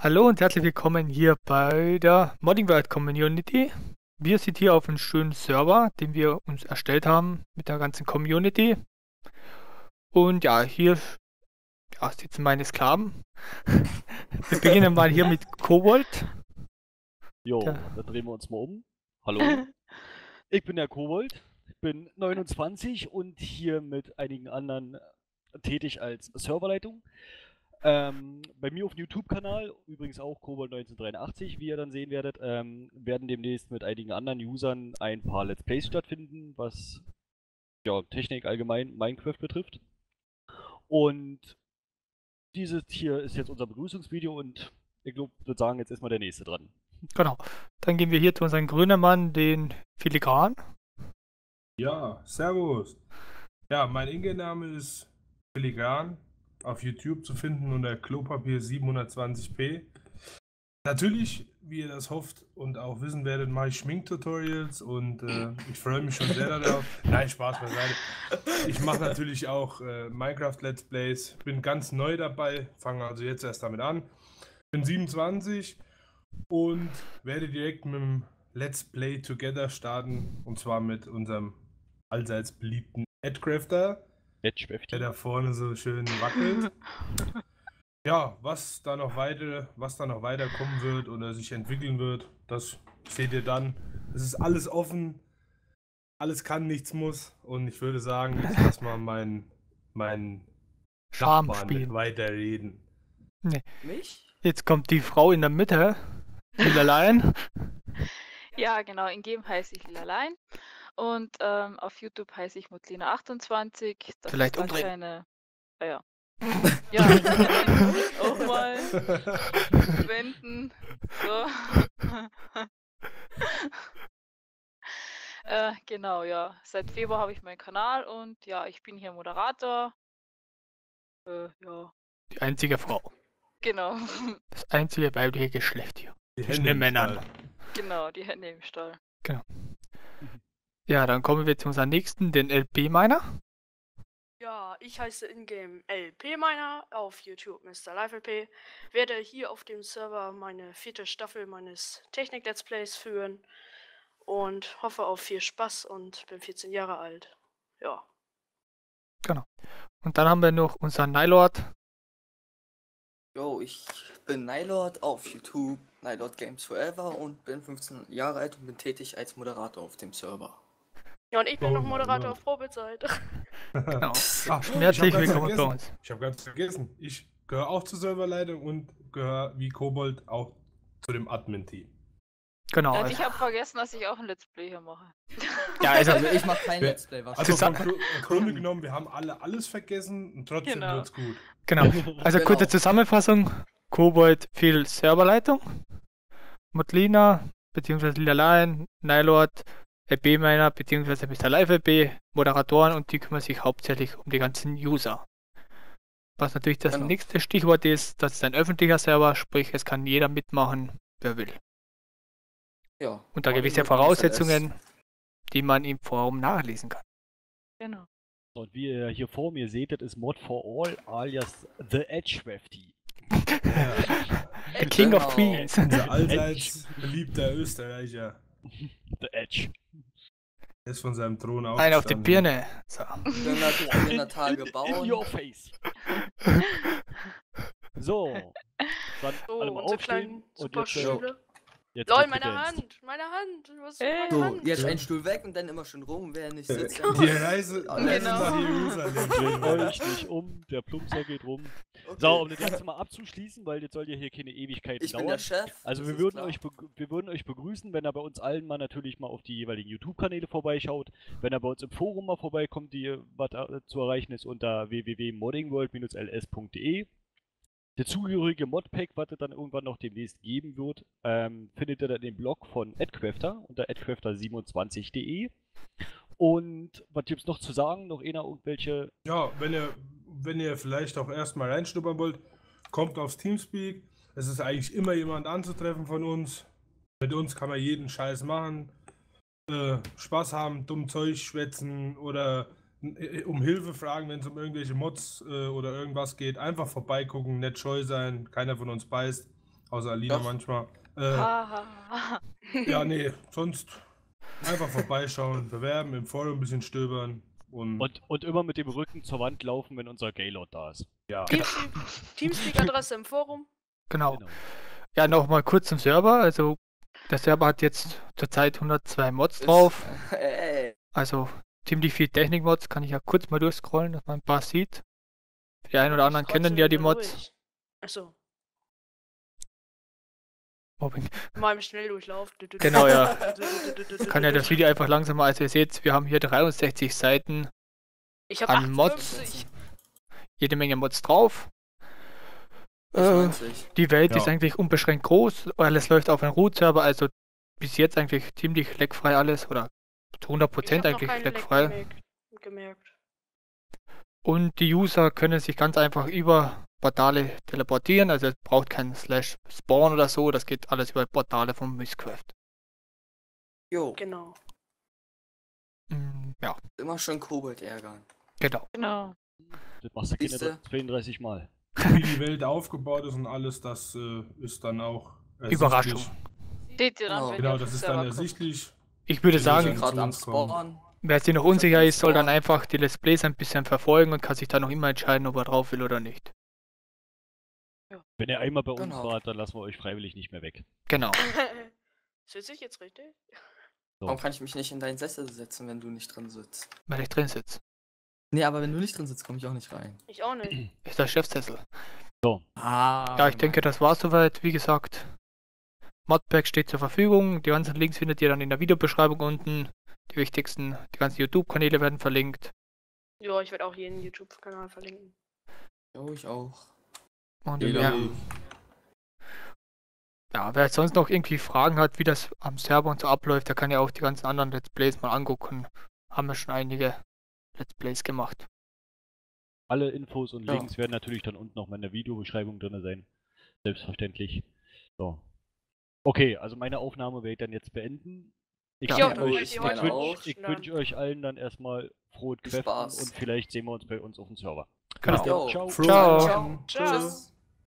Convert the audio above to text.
Hallo und herzlich willkommen hier bei der Modding World Community. Wir sind hier auf einem schönen Server, den wir uns erstellt haben mit der ganzen Community. Und ja, hier sitzen meine Sklaven. Wir beginnen mal hier mit Kobold. Jo, Ja. dann drehen wir uns mal um. Hallo, ich bin der Kobold, ich bin 29 und hier mit einigen anderen tätig als Serverleitung. Bei mir auf dem YouTube-Kanal, übrigens auch Kobold1983, wie ihr dann sehen werdet, werden demnächst mit einigen anderen Usern ein paar Let's Plays stattfinden, was ja, Technik allgemein Minecraft betrifft. Und dieses hier ist jetzt unser Begrüßungsvideo und ich glaube, würde sagen, jetzt ist mal der nächste dran. Genau. Dann gehen wir hier zu unserem grünen Mann, den Filigran. Ja, servus. Ja, mein Ingame-Name ist Filigran, auf YouTube zu finden unter Klopapier 720p. Natürlich, wie ihr das hofft und auch wissen werdet, mache ich Schminktutorials und ich freue mich schon sehr darauf. Nein, Spaß beiseite. Ich mache natürlich auch Minecraft Let's Plays, bin ganz neu dabei, fange also jetzt erst damit an. Bin 27 und werde direkt mit dem Let's Play Together starten, und zwar mit unserem allseits beliebten Edcrafter, der da vorne so schön wackelt. Ja, was da noch weiter kommen wird oder sich entwickeln wird, das seht ihr dann. Es ist alles offen, alles kann, nichts muss, und ich würde sagen, jetzt lass mal meinen Charme Nachbarn spielen. weiterreden. Nee. Mich? Jetzt kommt die Frau in der Mitte, Lilalein. Ja, genau, in Game heiße ich Lilalein und auf YouTube heiße ich Mutlina28. Das Vielleicht ist dann umdrehen. keine. Ja. Ja, ich kann den auch mal wenden. So. Genau, ja. Seit Februar habe ich meinen Kanal und ja, ich bin hier Moderator. Ja, Die einzige Frau. genau. Das einzige weibliche Geschlecht hier. Die Zwischen den Männern. Genau, die Hände im Stall. Ja, dann kommen wir zu unserem nächsten, den LP-Miner. Ja, ich heiße Ingame LP-Miner, auf YouTube Mr. LiveLP. Werde hier auf dem Server meine 4. Staffel meines Technik-Let's Plays führen und hoffe auf viel Spaß und bin 14 Jahre alt. Ja. Genau. Und dann haben wir noch unseren Nylord. Jo, ich bin Nylord auf YouTube, Nylord Games Forever, und bin 15 Jahre alt und bin tätig als Moderator auf dem Server. Ja, und ich bin Oh noch mein Moderator Gott. auf Probezeit. Genau. Ach, Herzlich willkommen bei uns. Ich habe ganz vergessen. Ich gehöre auch zur Serverleitung und gehöre wie Kobold auch zu dem Admin-Team. Genau. Und ich habe vergessen, dass ich auch ein Let's Play hier mache. Ja, also, Also ich mache kein Wer- Let's Play, was Also Zusammen- im Grunde genommen, wir haben alle alles vergessen und trotzdem Genau. wird's gut. genau. Also Genau. kurze Zusammenfassung. Kobold viel Serverleitung. Mutlina, beziehungsweise Lilalein, Nylord, LP-Miner, beziehungsweise Mr. LiveLP, Moderatoren, und die kümmern sich hauptsächlich um die ganzen User. Was natürlich das Genau. nächste Stichwort ist, das ist ein öffentlicher Server, sprich es kann jeder mitmachen, wer will. Ja. Unter Modding gewisse wird Voraussetzungen, die man im Forum nachlesen kann. Genau. Und wie ihr hier vor mir seht, das ist Mod for All alias The Edgewafty. The King of Genau. Queens. Unser allseits beliebter Österreicher The Edge. ist von seinem Thron Ein auf die aufgestanden. Birne. So. 400 Tage In bauen. your face. So. Dann So, alle mal unsere aufstehen kleinen und jetzt, Superstühle. jetzt Lol, wird meine gedanced. Hand! Meine Hand! Was ist Hey. meine So, Hand? jetzt ein Stuhl weg und dann immer schön rum, wer nicht sitzt. Die Reise Genau. nach Dreht Jerusalem. euch nicht um, der Plumpser geht rum. Okay. So, um das Ganze mal abzuschließen, weil jetzt soll ja hier keine Ewigkeit Ich bin dauern. der Chef. Also das wir ist würden, klar. wir würden euch begrüßen, wenn ihr bei uns allen mal natürlich mal auf die jeweiligen YouTube-Kanäle vorbeischaut. Wenn ihr bei uns im Forum mal vorbeikommt, die was zu erreichen ist unter www.moddingworld-ls.de. Der zugehörige Modpack, was es dann irgendwann noch demnächst geben wird, findet ihr dann im Blog von Edcrafter unter edcrafter27.de. Und was gibt's noch zu sagen? Noch irgendwelche. Ja, wenn ihr vielleicht auch erstmal reinschnuppern wollt, kommt aufs Teamspeak. Es ist eigentlich immer jemand anzutreffen von uns. Mit uns kann man jeden Scheiß machen. Spaß haben, dumm Zeug schwätzen oder um Hilfe fragen, wenn es um irgendwelche Mods oder irgendwas geht. Einfach vorbeigucken, nett scheu sein, keiner von uns beißt. Außer Alina Doch. manchmal. Haha. Ja, nee, sonst einfach vorbeischauen, bewerben, im Forum ein bisschen stöbern Und immer mit dem Rücken zur Wand laufen, wenn unser Gaylord da ist. ja. Teamspeak-Adresse im Forum. Genau. Genau. Ja, nochmal kurz zum Server. Also, der Server hat jetzt zurzeit 102 Mods Ist- drauf. Ey, Also, ziemlich viel Technik-Mods. Kann ich ja kurz mal durchscrollen, dass man ein paar sieht. Die einen oder anderen kennen ja die Mods. Achso, Mobbing. mal im Schnelldurchlauf. Genau, ja. Kann ja das Video einfach langsamer, als ihr seht. Wir haben hier 63 Seiten, Ich habe an Mods. 58. jede Menge Mods drauf. ich 90. Die Welt Ja. ist eigentlich unbeschränkt groß. Alles läuft auf einem Root-Server, also bis jetzt eigentlich ziemlich leckfrei alles oder zu 100% Ich hab noch eigentlich keinen Leck leckfrei. gemerkt. Und die User können sich ganz einfach über Portale teleportieren, also es braucht keinen /spawn oder so, das geht alles über Portale von Mistcraft. Jo, Genau. Ja, immer schön Kobold ärgern. genau. Genau. Das machst du keine Siehste? 32 Mal. Wie die Welt aufgebaut ist und alles, das ist dann auch ersichtlich. Überraschung. Seht ihr dann, Genau. wenn Genau, ihr auf das den ist Server dann kommt. ersichtlich. Ich würde Wir sagen, sind Gerade am zu uns kommen. Spawn. wer sich noch unsicher ist, soll dann einfach die Let's Plays ein bisschen verfolgen und kann sich dann noch immer entscheiden, ob er drauf will oder nicht. Wenn ihr einmal bei uns Genau. wart, dann lassen wir euch freiwillig nicht mehr weg. Genau. Sitze ich jetzt richtig? So. Warum kann ich mich nicht in deinen Sessel setzen, wenn du nicht drin sitzt? Weil ich drin sitze. Nee, aber wenn du nicht drin sitzt, komme ich auch nicht rein. Ich auch nicht. Ist der Chefsessel. Ah. Ja, ich denke, das war's soweit. Wie gesagt, Modpack steht zur Verfügung. Die ganzen Links findet ihr dann in der Videobeschreibung unten. Die wichtigsten, die ganzen YouTube-Kanäle werden verlinkt. Ja, ich werde auch jeden YouTube-Kanal verlinken. Jo, ich auch. Und Jeder. ja, wer sonst noch irgendwie Fragen hat, wie das am Server und so abläuft, der kann ja auch die ganzen anderen Let's Plays mal angucken. Haben wir schon einige Let's Plays gemacht. Alle Infos und Ja. Links werden natürlich dann unten noch mal in der Videobeschreibung drin sein. Selbstverständlich. So. Okay, also meine Aufnahme werde ich dann jetzt beenden. Ich Ja, wünsche dann euch, will ich meine auch. ich wünsche euch allen dann erstmal frohes Viel Kräften Spaß. und vielleicht sehen wir uns bei uns auf dem Server. Genau. Jo. Ciao. Frohe Ciao. Weihnachten. Ciao. Tschüss.